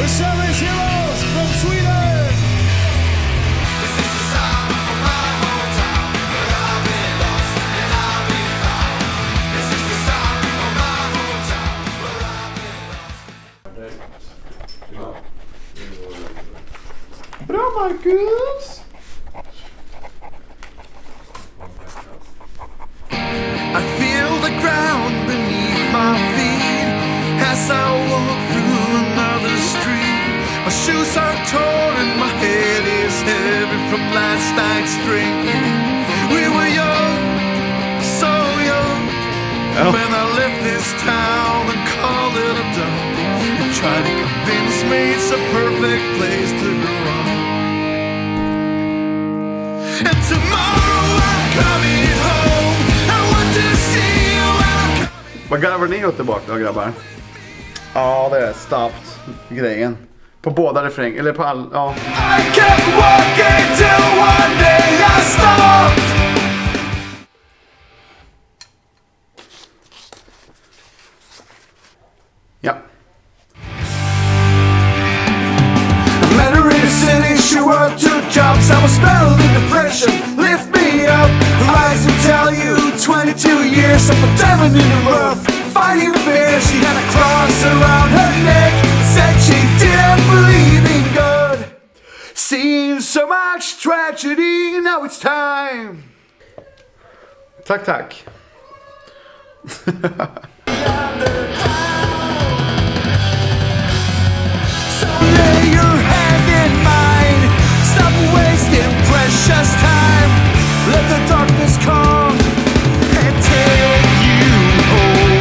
The Savage Heroes from Sweden. This is the sound of my hometown, where I've been lost and I've been found. This is the sound of my hometown, where I've been lost. Bra, Marcus! I feel the ground beneath my feet as I walk through another street. My shoes are torn and my head is heavy from last night's drinking. We were young, so young, when I left this town and called it a done. You try to convince me it's a perfect place to grow up. And tomorrow I'm coming home. I want to see you when I'm coming. Vad garvar ni åt tillbaka då, grabbar? Ja, det är stopped grejen. På båda refräng, eller på all, ja. I kept walking till one day I stopped. Ja. I met her in the city, she worked 2 jobs. I was battling depression, lift me up. Her eyes will tell you 22 years of a diamond in the rough. Fighting fear, she had a cross around her neck. Said she didn't believe in God. Seen so much tragedy, now it's time. Tack, tack. So lay your hand in mine. Stop wasting precious time. Let the darkness come and take you home.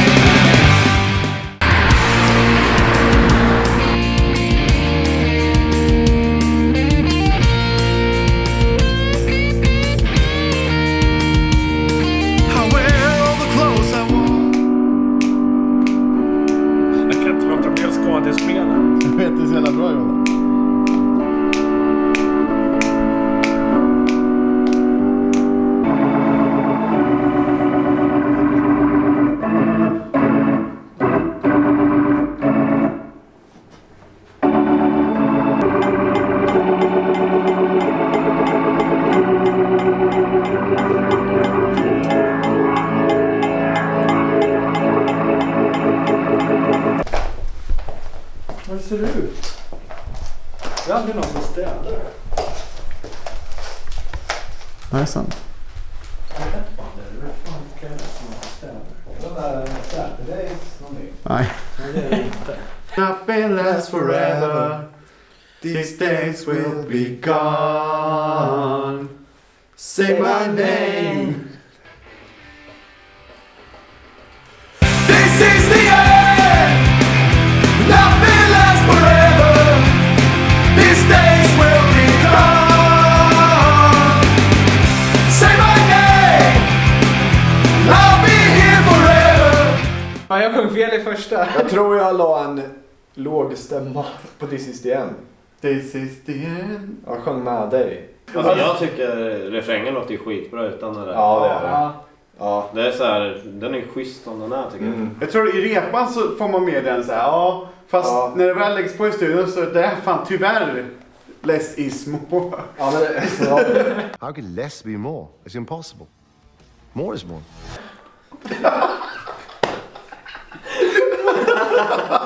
I wear all the clothes I want. Jag kan inte låta bli att skådespela. Jag vet, det är så jävla bra, Johan. Hur ser det ut? Jag har aldrig någon som städar. Ja, det är sant. Nej. Nothing lasts forever. These days will be gone. Say my name. This is the end. Nothing lasts forever. These days will be gone. Say my name. I'll be here forever. Ja, jag sjöng fel i första. Jag tror jag la en låg stämma på This is the end. This is the end. Jag sjöng med dig. Alltså jag tycker refrängen låter ju skitbra utan det där. Ja, det är det. Ja. Det är så här, den är ju schysst om den är tycker jag. Jag tror i repan så får man med den så här, ja. Fast när det väl läggs på i studion så det är fan tyvärr less is more. Ja, men det är så bra. How can less be more? It's impossible. More is more.